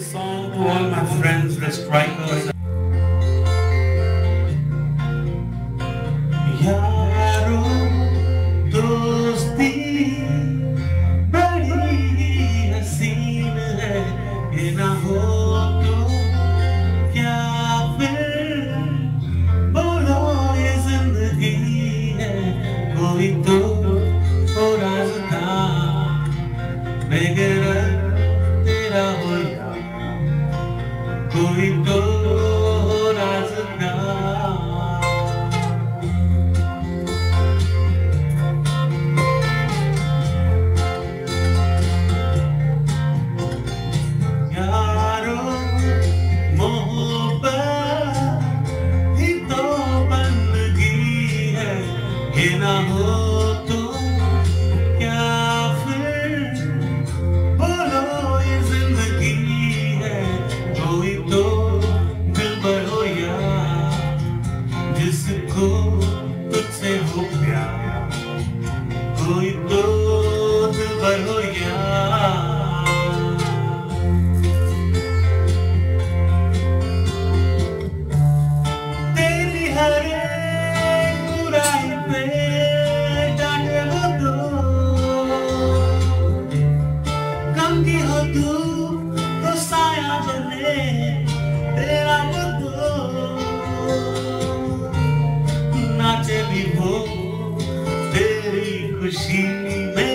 song to all my friends, the strikers. यारो दोस्ती बड़ी हसीन है, ये ना हो तो क्या फिर बोलो ये जिंदगी है। कोई तो हो रास्ता बेगैर तेरा हो, कोई तो हो रास्ता। यारो मोहब्बत ही तो बंदगी है, ये ना हो तो क्या फिर बोलो ये जिंदगी है। कोई तो दिलबर हो यार, जिसको तुझसे हो प्यार, कोई तो दिलबर हो यार। तेरी हर एक बुराई पे डांटे वो तो, गम की हो तू तो साया बने तेरा वो तो, नाचे भी वो तेरी खुशी में।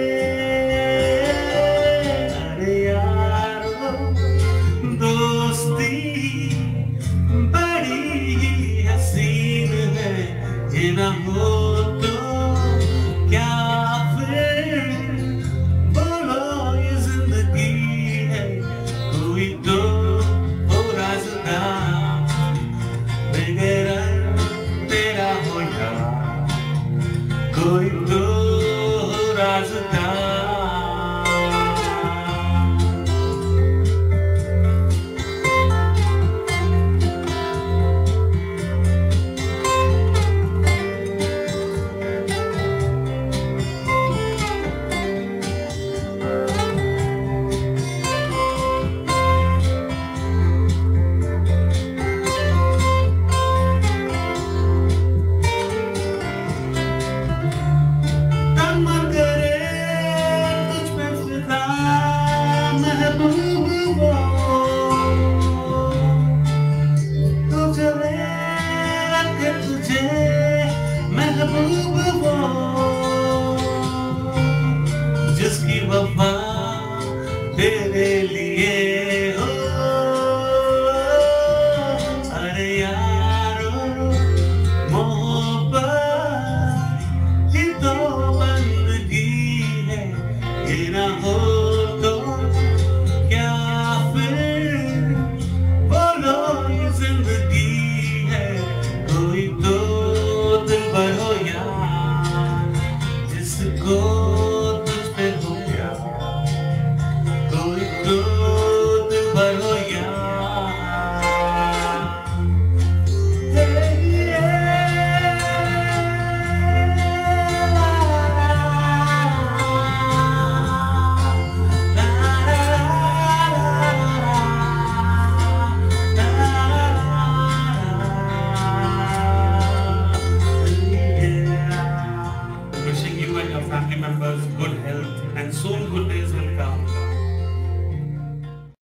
अरे यारो दोस्ती बड़ी हसीन है, ये ना हो